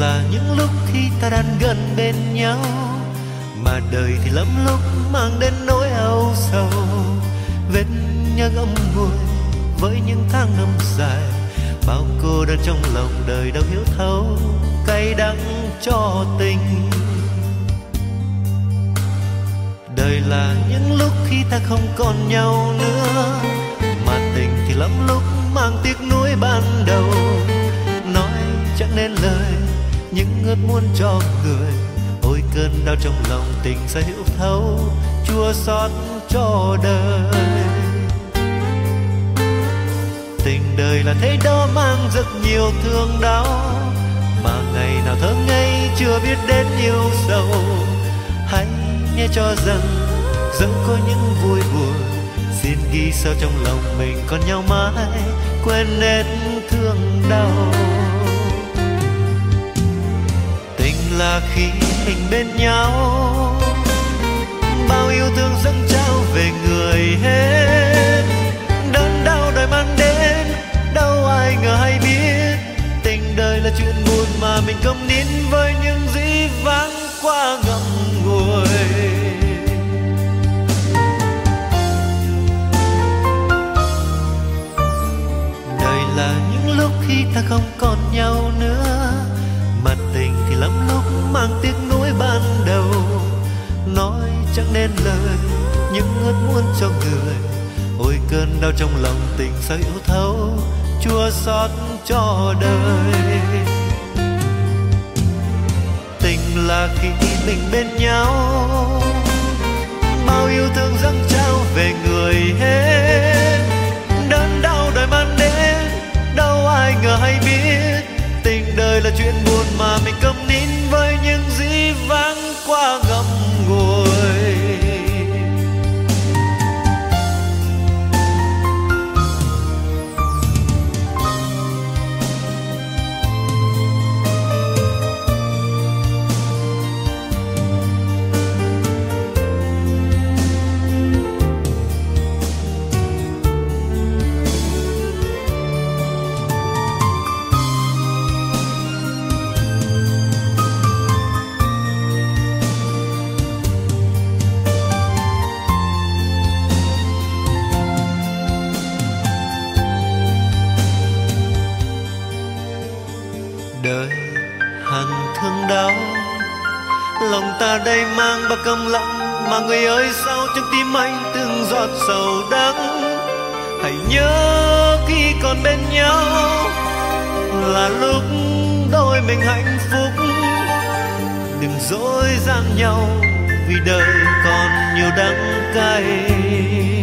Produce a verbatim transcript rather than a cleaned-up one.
là những lúc khi ta đang gần bên nhau, mà đời thì lắm lúc mang đến nỗi âu sầu. Vết nhớ ngậm ngùi với những tháng năm dài, bao cô đơn trong lòng đời đâu hiểu thấu cay đắng cho tình. Đời là những lúc khi ta không còn nhau nữa, mà tình thì lắm lúc mang tiếc nuối ban đầu. Nói chẳng nên lời những ước muốn cho người, ôi cơn đau trong lòng tình sẽ hiểu thấu chua xót cho đời. Tình đời là thế đó mang rất nhiều thương đau, mà ngày nào thơ ngây chưa biết đến yêu sầu. Hãy nghe cho rằng dẫu có những vui buồn, xin ghi sâu trong lòng mình còn nhau mãi, quên hết thương đau. Tình là khi mình bên nhau, bao yêu thương dâng trao về người hết. Đớn đau đời mang đến đâu ai ngờ hay biết, tình đời là chuyện buồn mà mình câm nín với những dĩ vãng qua ngậm ngùi. Đời là những lúc khi ta không còn nhau nữa, mà tình thì lắm lúc mang tiếc nuối ban đầu. Nói chẳng nên lời những ước muốn cho người, ôi cơn đau trong lòng tình sao yếu thấu chua xót cho đời. Tình là khi mình bên nhau, bao yêu thương dâng trao về người hết. Đớn đau đời mang đến đâu ai ngờ hay biết, tình đời là chuyện buồn mà mình câm nín với những dĩ vãng qua ngậm ngùi. Đời hằn thương đau, lòng ta đây mang bao câm lặng, mà người ơi sao trong tim anh từng giọt sầu đắng. Hãy nhớ khi còn bên nhau là lúc đôi mình hạnh phúc, đừng dối gian nhau vì đời còn nhiều đắng cay.